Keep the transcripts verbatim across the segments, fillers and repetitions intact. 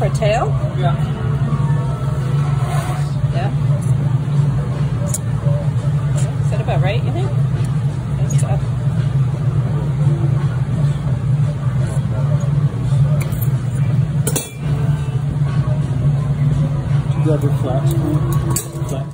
for a tail? Yeah. Yeah. Is that about right, you think? That's tough. You got your flat screw? Flat.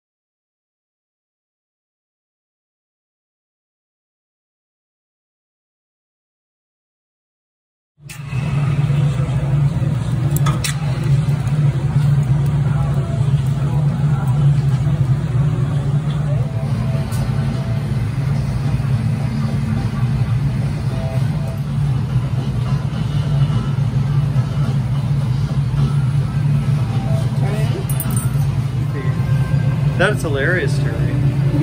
That's hilarious, Teri.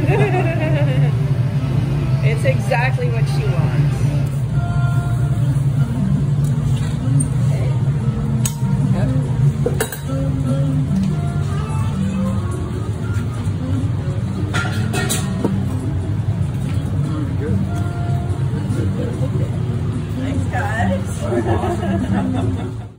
It's exactly what she wants. Mm, good. Thanks, guys.